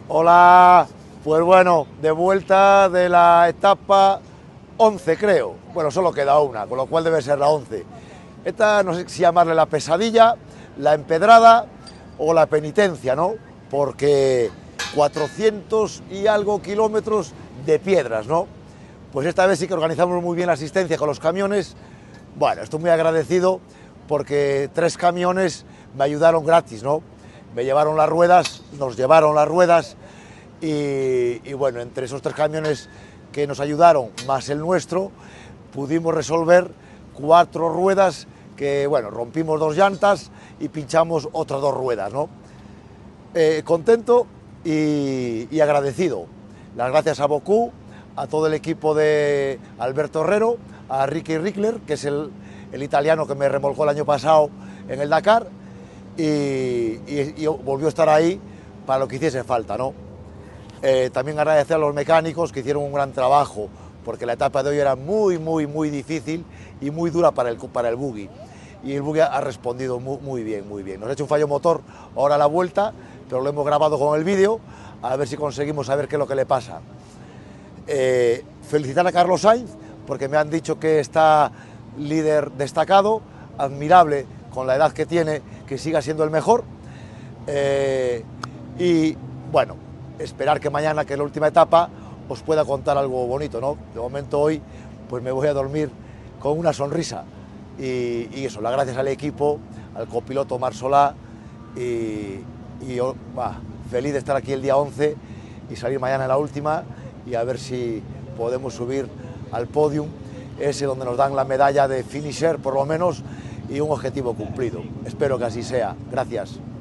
Hola, pues bueno, de vuelta de la etapa 11 creo. Bueno, solo queda una, con lo cual debe ser la 11. Esta no sé si llamarle la pesadilla, la empedrada o la penitencia, ¿no? Porque 400 y algo kilómetros de piedras, ¿no? Pues esta vez sí que organizamos muy bien la asistencia con los camiones. Bueno, estoy muy agradecido porque 3 camiones me ayudaron gratis, ¿no? Me llevaron las ruedas, nos llevaron las ruedas y bueno, entre esos 3 camiones que nos ayudaron, más el nuestro, pudimos resolver 4 ruedas que, bueno, rompimos 2 llantas y pinchamos otras 2 ruedas, ¿no? Contento y agradecido. Las gracias a Bocú, a todo el equipo de Alberto Herrero, a Ricky Rickler, que es el italiano que me remolcó el año pasado en el Dakar, y volvió a estar ahí para lo que hiciese falta, ¿no? También agradecer a los mecánicos que hicieron un gran trabajo, porque la etapa de hoy era muy difícil y muy dura para el buggy. Y el buggy ha respondido muy bien. Nos ha hecho un fallo motor ahora a la vuelta, pero lo hemos grabado con el vídeo, a ver si conseguimos saber qué es lo que le pasa. Felicitar a Carlos Sainz, porque me han dicho que está líder destacado, admirable con la edad que tiene, que siga siendo el mejor. Y bueno, esperar que mañana, que es la última etapa, os pueda contar algo bonito, ¿no? De momento hoy pues me voy a dormir con una sonrisa y eso, las gracias al equipo, al copiloto Marc Solà feliz de estar aquí el día 11 y salir mañana en la última y a ver si podemos subir al podium, ese donde nos dan la medalla de finisher por lo menos y un objetivo cumplido. Espero que así sea. Gracias.